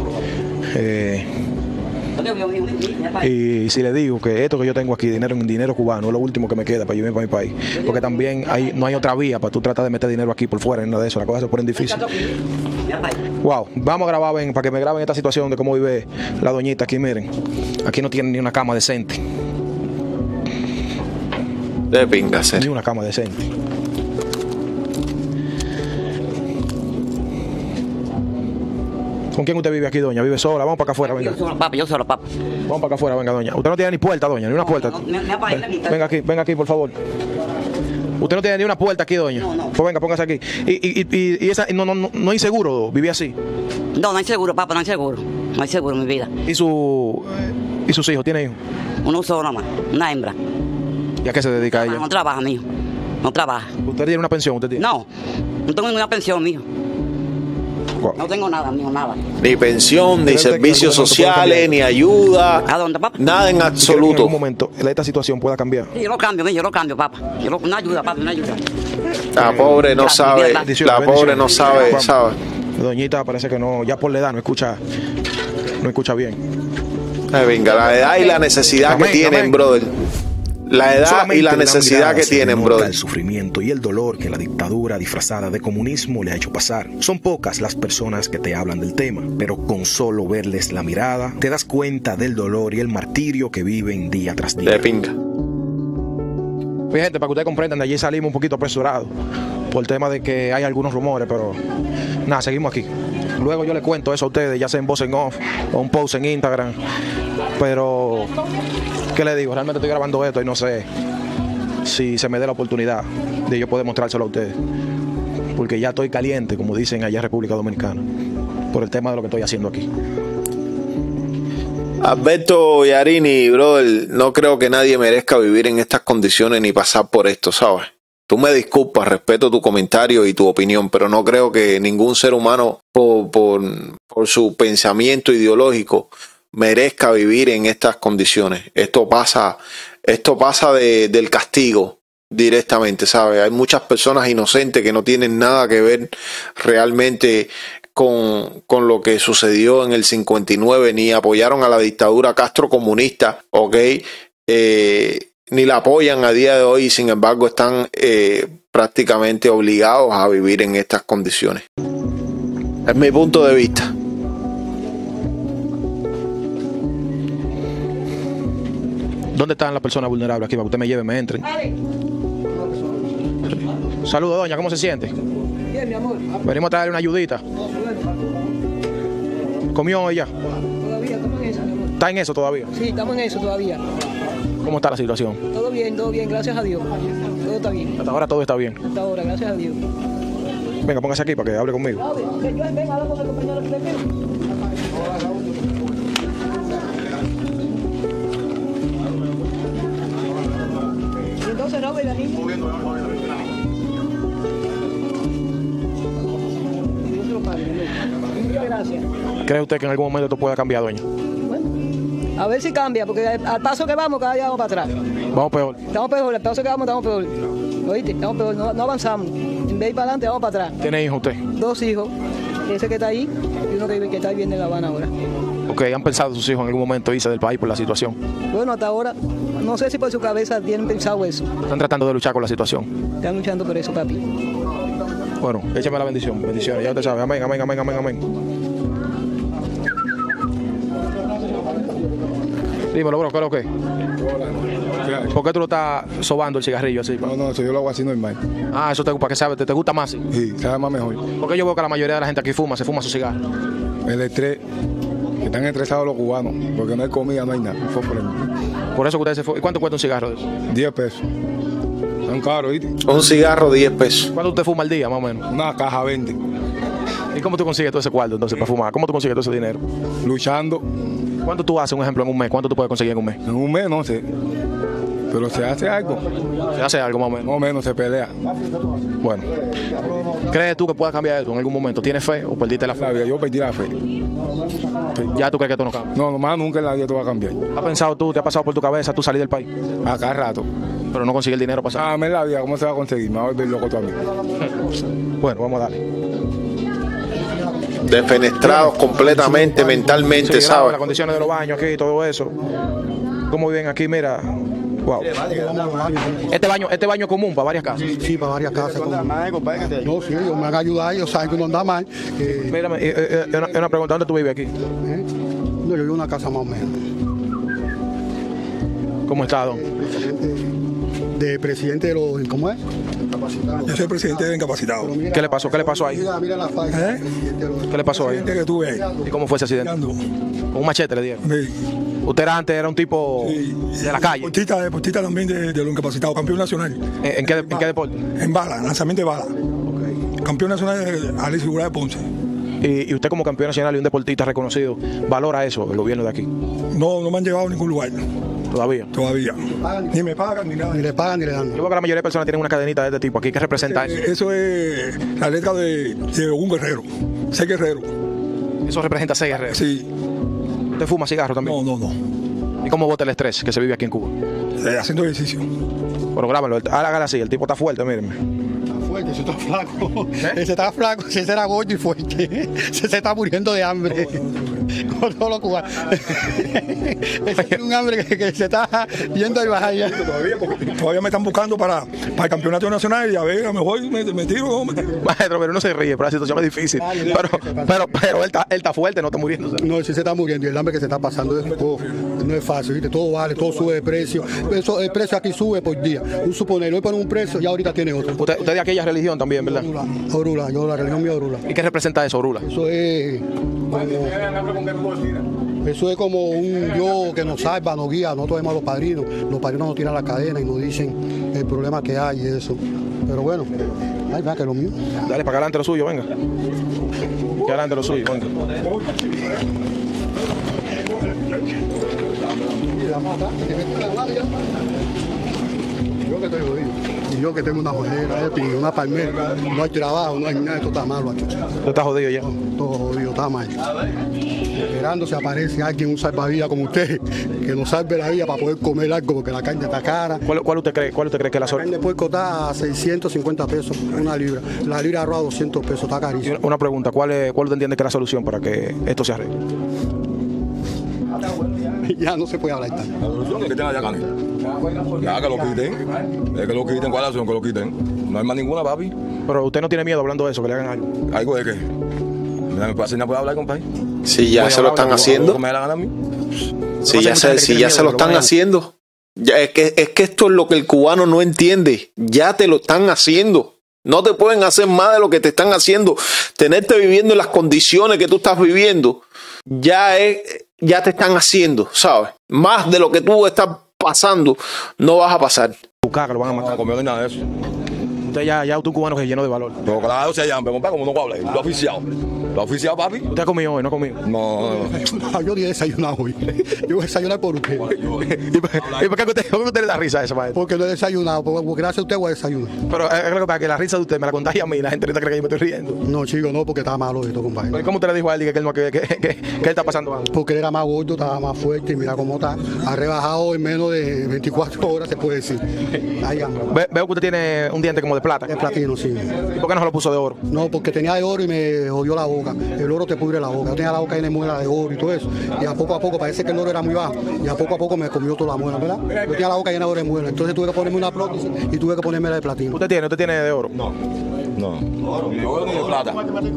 Y si le digo que esto que yo tengo aquí, dinero cubano, es lo último que me queda para yo irme para mi país. Porque también no hay otra vía para tú tratar de meter dinero aquí por fuera, ni nada de eso. Las cosas se ponen difíciles. Wow, vamos a grabar, para que me graben esta situación de cómo vive la doñita aquí. Miren, aquí no tienen ni una cama decente. De pingas, ni una cama decente. ¿Con quién usted vive aquí, doña? ¿Vive sola? Vamos para acá afuera, venga. Yo solo, papá. Vamos para acá afuera, venga, doña. Usted no tiene ni puerta, doña, ni una puerta. Venga aquí, por favor. Usted no tiene ni una puerta aquí, doña. No. Pues venga, póngase aquí. Y esa, no hay seguro, vivir así. No hay seguro, papá, no hay seguro. No hay seguro en mi vida. ¿Y sus hijos? ¿Tiene hijos? Uno solo nomás, una hembra. ¿Y a qué se dedica ella? No trabaja, mijo. No trabaja. ¿Usted tiene una pensión? ¿Usted tiene? No tengo ninguna pensión, mijo. Wow. No tengo nada, mijo, nada. Ni pensión, ni servicios sociales, ni ayuda. ¿A dónde, papá? Nada en absoluto. ¿En algún momento esta situación pueda cambiar? Sí, yo lo cambio, papá. Una ayuda, papá, una ayuda. La pobre no sabe. La pobre no sabe. Doñita parece que no, ya por la edad no escucha bien. Venga, la edad y la necesidad que tienen, brother. La edad y la necesidad que tienen, brother. El sufrimiento y el dolor que la dictadura disfrazada de comunismo le ha hecho pasar. Son pocas las personas que te hablan del tema, pero con solo verles la mirada, te das cuenta del dolor y el martirio que viven día tras día. De pinga. Fíjate, para que ustedes comprendan, de allí salimos un poquito apresurados por el tema de que hay algunos rumores, pero nada, seguimos aquí. Luego yo les cuento eso a ustedes, ya sea en voz en off o un post en Instagram, pero ¿qué les digo? Realmente estoy grabando esto y no sé si se me dé la oportunidad de yo poder mostrárselo a ustedes, porque ya estoy caliente, como dicen allá en República Dominicana, por el tema de lo que estoy haciendo aquí. Alberto Yarini, brother, no creo que nadie merezca vivir en estas condiciones ni pasar por esto, ¿sabes? Tú me disculpas, respeto tu comentario y tu opinión, pero no creo que ningún ser humano por su pensamiento ideológico merezca vivir en estas condiciones. Esto pasa del castigo directamente, ¿sabes? Hay muchas personas inocentes que no tienen nada que ver realmente con lo que sucedió en el 59, ni apoyaron a la dictadura castrocomunista, ¿ok? Ni la apoyan a día de hoy y sin embargo están prácticamente obligados a vivir en estas condiciones. Es mi punto de vista. ¿Dónde están las personas vulnerables aquí? Para que usted me lleve, me entren. Saludos, doña, ¿cómo se siente? Bien, mi amor. Venimos a traerle una ayudita. ¿Comió ella? Todavía, estamos en eso, mi amor. ¿Está en eso todavía? Sí, estamos en eso todavía. ¿Cómo está la situación? Todo bien, gracias a Dios. Todo está bien. Hasta ahora todo está bien. Hasta ahora, gracias a Dios. Venga, póngase aquí para que hable conmigo. Venga, habla con el compañero que te ¿Y entonces, Raúl, la niña? Dios se lo pague. Muchas gracias. ¿Cree usted que en algún momento esto pueda cambiar, doña? A ver si cambia, porque al paso que vamos, cada día vamos para atrás. Vamos peor. Estamos peor, al paso que vamos, estamos peor. ¿Oíste? Estamos peor, no avanzamos. En vez de ir para adelante, vamos para atrás. ¿Tiene hijos usted? 2 hijos. Ese que está ahí y uno que está viviendo en La Habana ahora. Ok, ¿han pensado sus hijos en algún momento irse del país por la situación? Bueno, hasta ahora, no sé si por su cabeza tienen pensado eso. Están tratando de luchar con la situación. Están luchando por eso, papi. Bueno, échame la bendición. Bendiciones, ya usted sabe. Amén, amén, amén, amén, amén. Dímelo, bro, ¿qué es lo que? ¿Por qué tú lo estás sobando el cigarrillo así? No, eso yo lo hago así normal. Ah, eso para que sabe, ¿te gusta más? Sí, sabe más mejor. Porque yo veo que la mayoría de la gente aquí se fuma su cigarro. El estrés. Están estresados los cubanos, porque no hay comida, no hay nada. Por eso que usted se fue. ¿Y cuánto cuesta un cigarro de eso? 10 pesos. Tan caro, ¿viste? Un cigarro, 10 pesos. ¿Cuánto usted fuma al día, más o menos? Una caja 20. ¿Y cómo tú consigues todo ese cuarto entonces para fumar? ¿Cómo tú consigues todo ese dinero? Luchando. ¿Cuánto tú haces, un ejemplo, en un mes? ¿Cuánto tú puedes conseguir en un mes? En un mes, no sé. Pero se hace algo. Se hace algo, más o menos. Más o menos se pelea. Bueno. ¿Crees tú que pueda cambiar esto en algún momento? ¿Tienes fe o perdiste la fe? Yo perdí la fe. ¿Ya tú crees que esto no cambia? No, nomás nunca en la vida esto va a cambiar. ¿Has pensado tú, te ha pasado por tu cabeza tú salir del país? A cada rato. Pero no consigues el dinero para salir. Ah, en la vida, ¿cómo se va a conseguir? Me va a volver loco también. Bueno, vamos a darle. Defenestrados completamente, mentalmente, sí, ¿sabes? Las condiciones de los baños aquí, todo eso. ¿Cómo viven aquí? Mira. Wow. Este baño es común para varias casas. Sí, para varias casas. No, sí, ellos me han ayudado, ellos saben que uno anda mal. Mírame, una pregunta, ¿dónde tú vives aquí? No, yo vivo en una casa más o menos. ¿Cómo está, don? De presidente de los... ¿Cómo es? Yo soy presidente de incapacitados. ¿Qué le pasó? ¿Qué le pasó ahí? Mira la falta. ¿Qué le pasó ahí? Que tuve ahí. ¿Y cómo fue ese accidente? Con un machete le dieron. Sí. Usted era un tipo de la calle. Deportista también de los incapacitados, campeón nacional. ¿En qué deporte? En bala, lanzamiento de bala. Okay. Campeón nacional de Alex Figura de Ponce. ¿Y usted como campeón nacional y un deportista reconocido, valora eso, el gobierno de aquí? No me han llevado a ningún lugar. ¿Todavía? Todavía. Ni me pagan ni nada. Ni le pagan ni le dan. Yo creo que la mayoría de personas tienen una cadenita de este tipo aquí. ¿Qué representa eso? Eso es la letra de un guerrero. 6 guerreros. ¿Eso representa 6 guerreros? Sí. ¿Usted fuma cigarro también? No. ¿Y cómo bota el estrés que se vive aquí en Cuba? Haciendo ejercicio. Bueno, grábalo. Hágalo así. El tipo está fuerte, mírenme. Fuerte, ese está flaco. Ese está flaco, ese era gordo y fuerte. Ese se está muriendo de hambre. Con todos los cubanos. Ese tiene un hambre que se está yendo al bajar ya. Todavía me están buscando para el campeonato nacional y a ver, a lo mejor me tiro. Maestro, pero no se ríe, pero la situación es difícil. Pero él está fuerte, no está muriendo. No, sí se está muriendo y el hambre que se está pasando no es fácil, ¿viste? Todo vale, todo sube de precio. El precio aquí sube por día. Un suponer, hoy pone un precio y ahorita tiene otro. Usted de aquella religión también, ¿verdad? Orula, yo la religión mía Orula. ¿Y qué representa eso, Orula? Eso es como un Dios que nos salva, nos guía. Nosotros vemos a los padrinos nos tiran la cadena y nos dicen el problema que hay y eso. Pero bueno, ay, va, que lo mío. Dale, para adelante lo suyo, venga. Que adelante lo suyo, venga. Yo que estoy jodido. Y yo que tengo una jodera, una palmera, no hay trabajo, no hay nada, esto está malo aquí. ¿Tú estás jodido ya? Todo jodido, está mal. Esperando si aparece alguien, un salvavidas como usted, que nos salve la vida para poder comer algo, porque la carne está cara. ¿Cuál usted cree que es la carne de puerco está a 650 pesos una libra. La libra de arroz a 200 pesos, está carísimo. Una pregunta, ¿cuál usted entiende que es la solución para que esto se arregle? Ya no se puede hablar tanto. La solución es que tenga ya carne. Ya que lo quiten. Es que lo quiten. ¿Cuál es la solución? Que lo quiten. No hay más ninguna, papi. Pero usted no tiene miedo hablando de eso, que le hagan algo. ¿Algo de qué? ¿Me puede hacer nada para hablar, compadre? Si ya se lo están haciendo. Si ya se lo están haciendo. Es que esto es lo que el cubano no entiende. Ya te lo están haciendo. No te pueden hacer más de lo que te están haciendo. Tenerte viviendo en las condiciones que tú estás viviendo, ya te están haciendo, ¿sabes? Más de lo que tú estás pasando, no vas a pasar. Tu caca lo van a matar. Conmigo no hay nada de eso. Usted ya es un cubano que es lleno de valor. Pero claro, se llama, compadre, como no puedo hablar. Lo oficial. ¿Lo oficial, papi? ¿Usted ha comido hoy? ¿No ha comido? No. Yo ni he desayunado hoy. Yo voy a desayunar por usted. ¿Y por qué usted le da risa a eso, maestro? Porque no he desayunado. Porque gracias a usted voy a desayunar. Pero es para que la risa de usted me la contagie a mí. La gente ahorita cree que yo me estoy riendo. No, chico, no, porque estaba malo esto, compadre. ¿Pero cómo usted le dijo a él que él está pasando algo? Porque él era más gordo, estaba más fuerte y mira cómo está. Ha rebajado en menos de 24 horas, se puede decir. Ahí anda. Veo que usted tiene un diente como de plata. De platino, sí. ¿Y por qué no se lo puso de oro? No, porque tenía de oro y me jodió la boca. El oro te pudre la boca. Yo tenía la boca llena de muela de oro y todo eso. Y a poco, parece que el oro era muy bajo. Y a poco me comió toda la muela, ¿verdad? Yo tenía la boca llena de oro de muela. Entonces tuve que ponerme una prótesis y tuve que ponerme la de platino. ¿Usted tiene de oro? No. No. Ni oro ni de plata.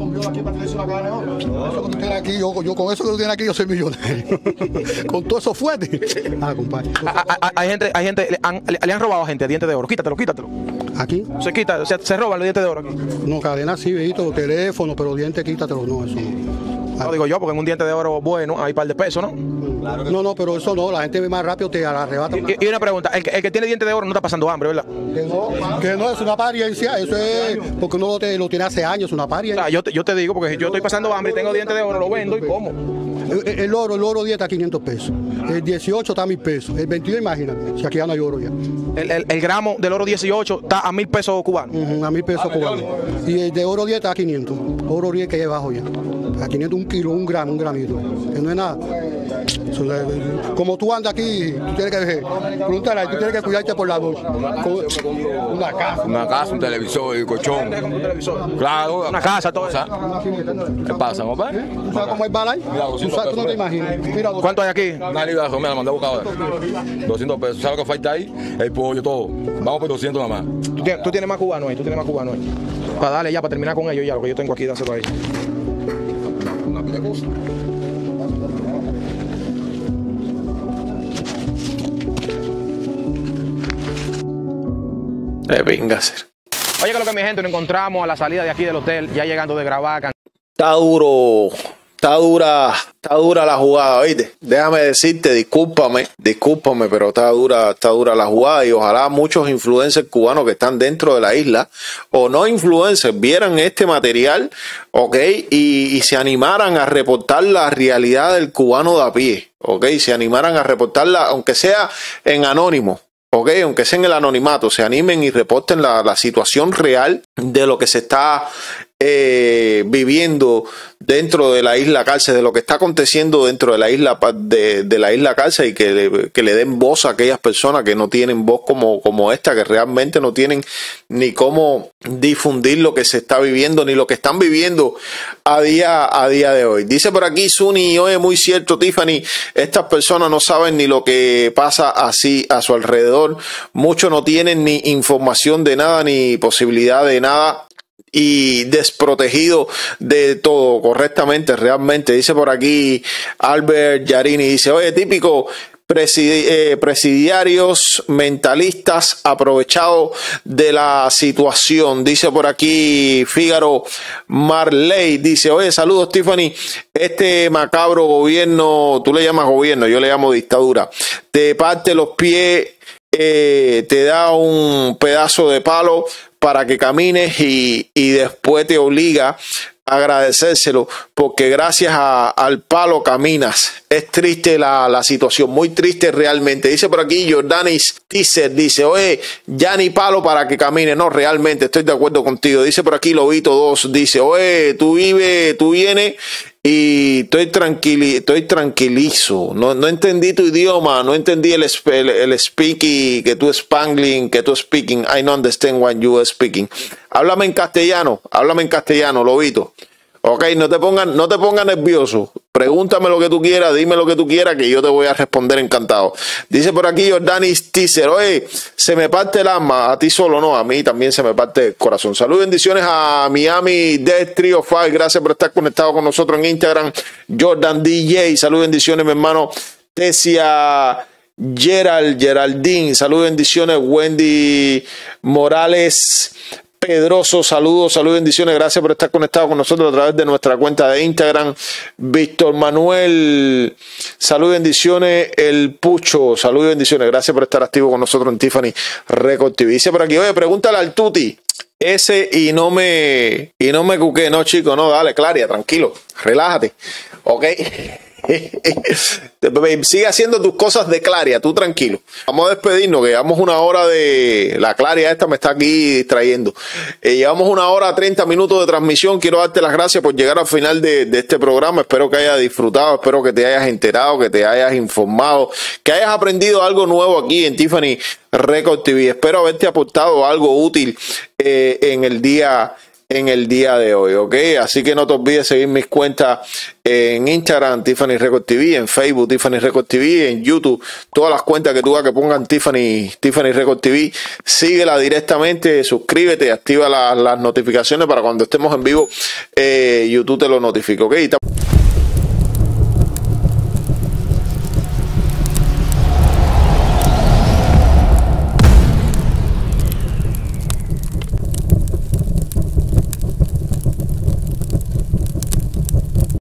Con eso que tú tienes aquí, yo soy millonario. Con todo eso fuerte. Compadre. Hay gente, le han robado a gente dientes de oro. Quítatelo. ¿Aquí? Se roban los dientes de oro aquí. No, cadena sí, viejito, los teléfonos, pero dientes quítatelo, no, eso no. No digo yo, porque en un diente de oro bueno hay un par de pesos, ¿no? No, pero eso no, la gente ve más rápido, te arrebata. Y una pregunta, el que tiene diente de oro no está pasando hambre, ¿verdad? Que no, es una apariencia, eso es porque uno lo tiene hace años, una apariencia. Yo te digo, porque yo estoy pasando hambre y tengo diente de oro, lo vendo y como. El oro 10 está a 500 pesos, el 18 está a 1000 pesos, el 22 imagínate, si aquí ya no hay oro ya. El gramo del oro 18 está a 1000 pesos cubanos. A 1000 pesos cubanos. Y el de oro 10 está a 500, oro 10 que es bajo ya. A 500 un kilo, un gramito, que no es nada. Como tú andas aquí, tú tienes que preguntar, tú tienes que cuidarte por la noche. Una casa, un televisor, un colchón. Claro. Una casa, todo eso. ¿Qué pasa, compadre? ¿Tú sabes cómo es balay? Tú no te imaginas. Mira, ¿cuánto hay aquí? Una libra de romera, la mandé a buscar ahora. 200 pesos. ¿Sabes lo que falta ahí? El pollo, todo. Vamos por 200 nada más. Tú tienes más cubano ahí, Para darle ya, para terminar con ellos ya, lo que yo tengo aquí, dárselo ahí. Vengas. Oye, que lo que mi gente nos encontramos a la salida de aquí del hotel, ya llegando de Gravaca. Está dura la jugada, ¿oíste? Déjame decirte, discúlpame, pero está dura la jugada y ojalá muchos influencers cubanos que están dentro de la isla o no influencers vieran este material, ¿ok? Y se animaran a reportar la realidad del cubano de a pie, ¿ok? Se animaran a reportarla, aunque sea en anónimo. Ok, aunque sea en el anonimato, se animen y reporten la situación real de lo que se está viviendo dentro de la isla Cárcel, de lo que está aconteciendo dentro de la isla Cárcel y que le den voz a aquellas personas que no tienen voz como esta, que realmente no tienen ni cómo difundir lo que se está viviendo ni lo que están viviendo a día de hoy. Dice por aquí Zuni, oye, muy cierto, Tiffany, estas personas no saben ni lo que pasa así a su alrededor, muchos no tienen ni información de nada ni posibilidad de nada y desprotegido de todo correctamente, realmente. Dice por aquí Albert Yarini, dice, oye, típico presidiarios mentalistas aprovechados de la situación. Dice por aquí Fígaro Marley, dice, oye, saludos Tiffany, este macabro gobierno, tú le llamas gobierno, yo le llamo dictadura, te parte los pies, te da un pedazo de palo para que camines y después te obliga a agradecérselo porque gracias al palo caminas. Es triste la situación, muy triste realmente. Dice por aquí Jordanis Teaser, dice, oye, ya ni palo para que camine. No, realmente estoy de acuerdo contigo. Dice por aquí Lobito 2, dice, oye, tú vienes y estoy tranquilizo. No entendí tu idioma, no entendí el speaking, que tú speaking. I don't understand what you are speaking. Háblame en castellano, Lobito. Ok, no te pongas nervioso. Pregúntame lo que tú quieras, dime lo que tú quieras, que yo te voy a responder encantado. Dice por aquí Jordanis Teaser, oye, se me parte el alma, a ti solo no, a mí también se me parte el corazón. Saludos y bendiciones a Miami Death Trio 5, gracias por estar conectado con nosotros en Instagram. Jordan DJ, saludos y bendiciones, mi hermano. Tesia Geraldine, saludos y bendiciones. Wendy Morales Pedroso, saludos y bendiciones, gracias por estar conectado con nosotros a través de nuestra cuenta de Instagram. Víctor Manuel, saludos y bendiciones. El Pucho, saludos y bendiciones, gracias por estar activo con nosotros en Tiffany Record TV. Dice por aquí, oye, pregúntale al Tuti ese y no me cuque, no chico, no, dale, Claria, tranquilo, relájate, ok. Sigue haciendo tus cosas de Claria, tú tranquilo. Vamos a despedirnos, que llevamos una hora de... La Claria esta me está aquí distrayendo. Llevamos 1 hora 30 minutos de transmisión. Quiero darte las gracias por llegar al final de este programa. Espero que hayas disfrutado, espero que te hayas enterado, que te hayas informado, que hayas aprendido algo nuevo aquí en Tiffany Record TV. Espero haberte aportado algo útil en el día en el día de hoy, ¿ok? Así que no te olvides seguir mis cuentas en Instagram, Tiffany Record TV, en Facebook, Tiffany Record TV, en YouTube, todas las cuentas que tú hagas que pongan Tiffany Record TV, síguela directamente, suscríbete, activa las notificaciones para cuando estemos en vivo, YouTube te lo notifica, ¿ok?